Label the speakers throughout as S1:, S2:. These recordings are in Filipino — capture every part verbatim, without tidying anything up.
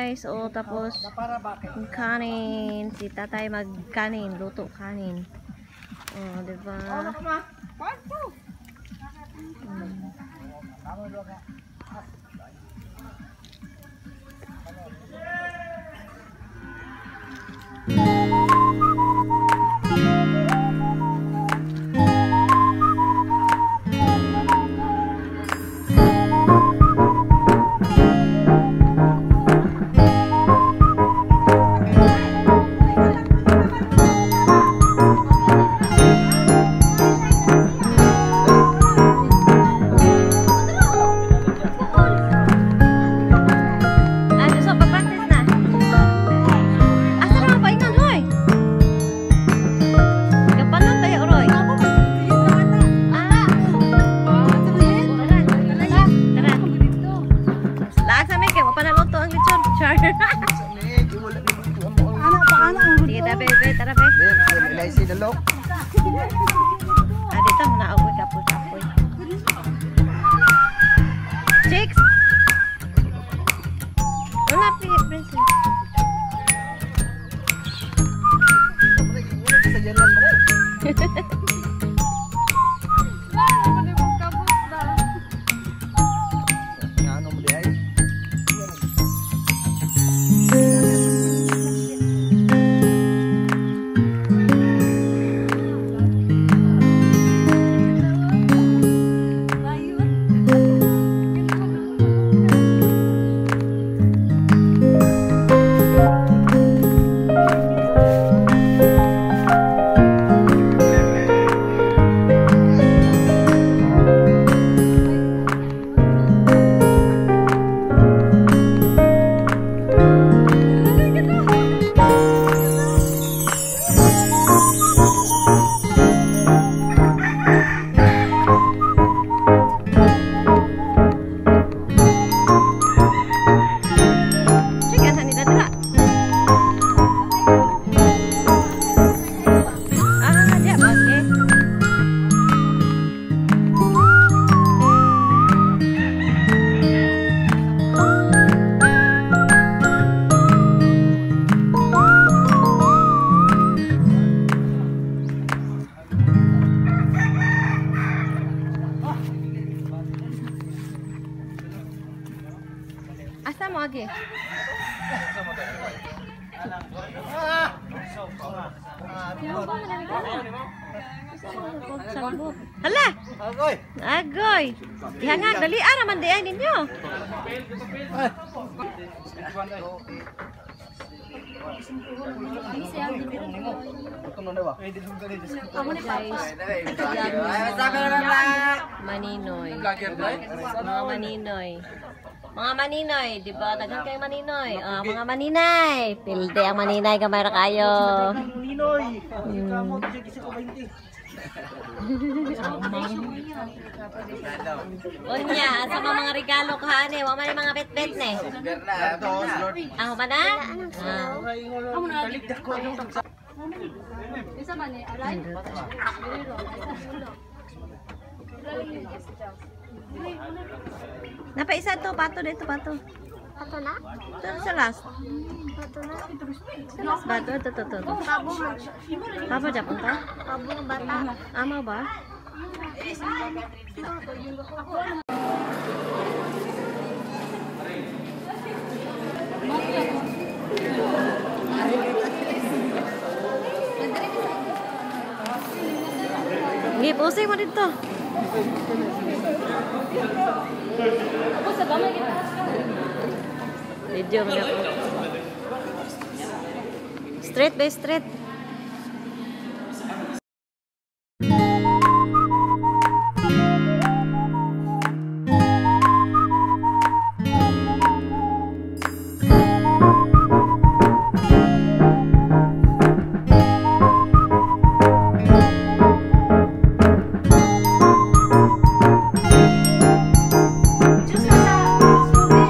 S1: guys. O, tapos kanin. Si tatay magkanin. Luto kanin. O, diba? Hmm. Ah, dito muna ako kapoy-kapoy. Chicks! Wala, princess. Asa mo agi? Hala! Agoy! Agoy! Ihangag, dali ara man di ay ninyo. Maninoy. Mga maninoy. Mga maninoy, di ba? Tagang kayo maninoy. Ah, mga maninay. Pilde ang maninay, gamay ra kayo. Maninoy. Hmm. Unya, sa mga regalo ko hane, wa man mga bet-bet ne. Ah, ba na? Ah. Isa man ni alay. Napaisa to, pato dito, pato. Pato na? Ito sa last. Pato na? Sa last bato, ito, ito, ito. Pabo mo. Pabo dyan punta? Pabo ng bata. Ama ba? Hindi, pusing mo dito. Ako sa gamay kita. Video mo na po. Straight by straight.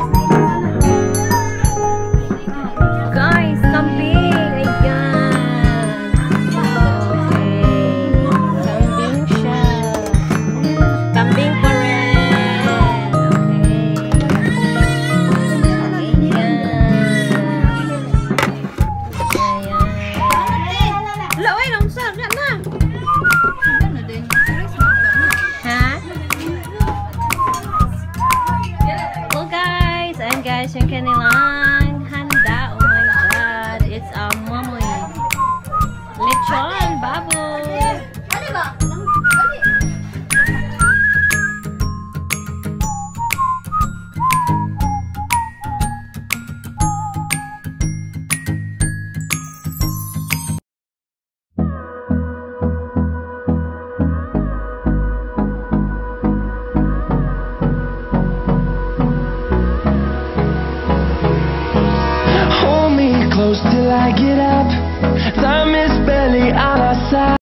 S1: Guys, kambing! Ayan!
S2: I get